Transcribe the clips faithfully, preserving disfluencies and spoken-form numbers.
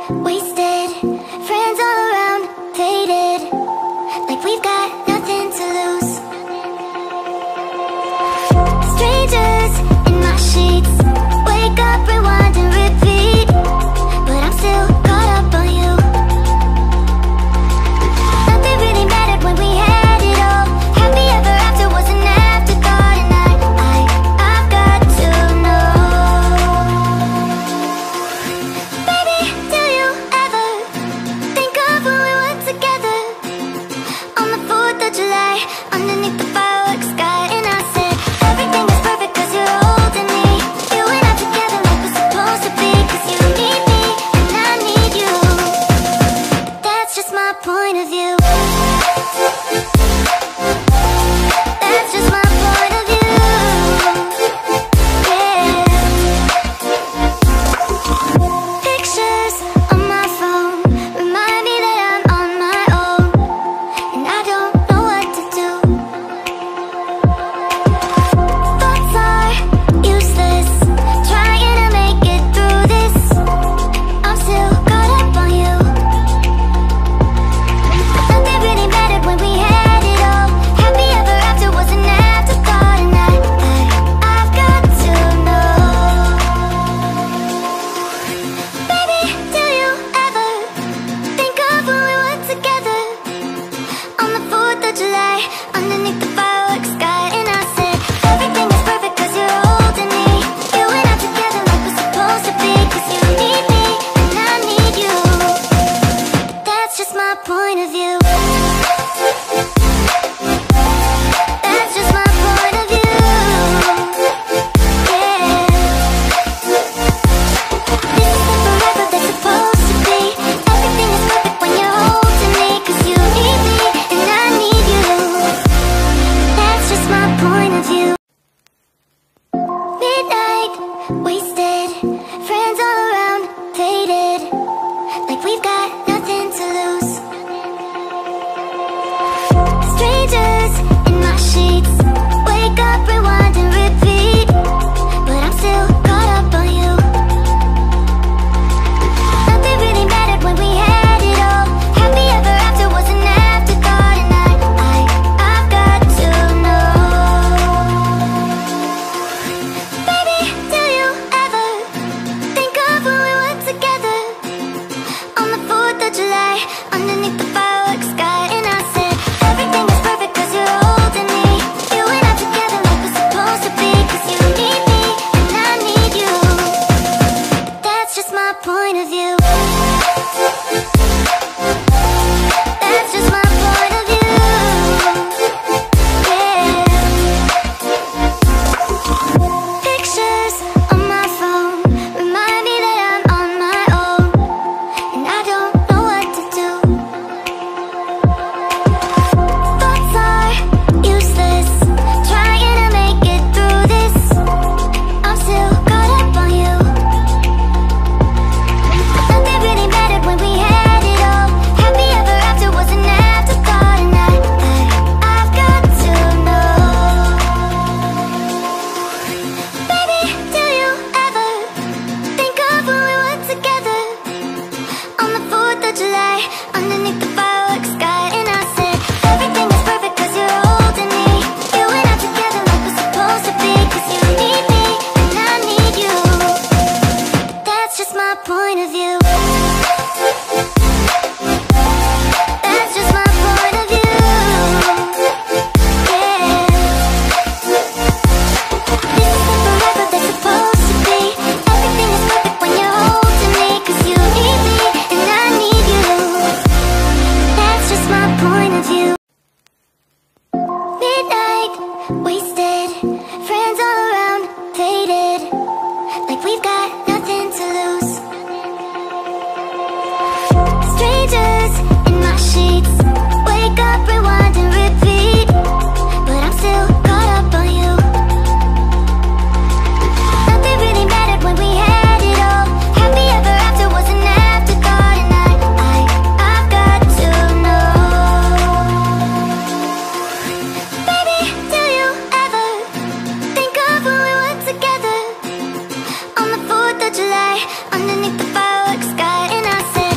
wasted. Friends all around, faded, like we've got nothing to lose. Strangers in my sheets, wake up, rewind and repeat, but I'm still caught up on you. Nothing really mattered when we had it all. Happy ever after was an afterthought, and I, I, I've got to know. Baby, do you ever think of when we were together on the fourth of July, underneath the fireworks sky? And I said, everything is perfect cause you're holding me. You and I together like we're supposed to be, cause you need me and I need you. That's just my point of view. That's just my point of view. Yeah. Pictures on my phone remind me that I'm on my own, and I don't know what to do. Thoughts are useless, trying to make it through this. I'm still caught up on you. Nothing really mattered when we had it all. Happy ever after was an afterthought, and I, I, I've got to know. Baby, do you ever think of when we were together on the fourth of July, underneath the fireworks sky? And I said, everything is perfect cause you're holding me. You and I together like we're supposed to be, cause you need me and I need you. That's just my point of view. That's just my point of view. Yeah. This isn't forever, they're supposed to be. Everything is perfect when you're holding me, cause you need me and I need you. That's just my point of view. Midnight, wasted. Friends all around, faded, like we've got nothing to lose. Strangers in my sheets, wake up, rewind and repeat, but I'm still caught up on you. Nothing really mattered when we had it all. Happy ever after was an afterthought, and I, I, I've got to know. Baby, do you ever think of when we were together on the fourth of July, underneath the fireworks sky? And I said, everything is perfect cause you're holding me. You and I together like we're supposed to be, cause you need me and I need you. That's just my point of view. That's just my point of view. Yeah. Pictures on my phone remind me that I'm on my own, and I don't know what to do. Thoughts are useless, trying to make it through this. I'm still caught up on you. Nothing really mattered when we had it all. Happy ever after was an afterthought, and I, I, I've got to know. Baby, do you ever think of when we were together on the fourth of July, underneath the fireworks sky? And I said, everything is perfect cause you're holding me. You and I together like we're supposed to be, cause you need me and I need you. That's just my point of view. That's just my point of view. Yeah. Pictures on my phone remind me that I'm on my own, and I don't know what to do. Thoughts are useless, trying to make it through this. I'm still caught up on you. Nothing really mattered when we had it all. Happy ever after was an afterthought, and I, I, I've got to know. Baby, do you ever think of when we were together on the fourth of July, underneath the fireworks sky? And I said, everything is perfect cause you're holding me. You and I together like we're supposed to be, cause you need me and I need you. That's just my point of view. Midnight, wasted. Friends all around, faded, like we've got nothing to lose. Strangers in my sheets, wake up, rewind and repeat, but I'm still caught up on you. Nothing really mattered when we had it all. Happy ever after was an afterthought, and I, I, I've got to know. Baby, do you ever think of when we were together on the fourth of July, underneath the fireworks sky? And I said,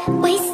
Wasting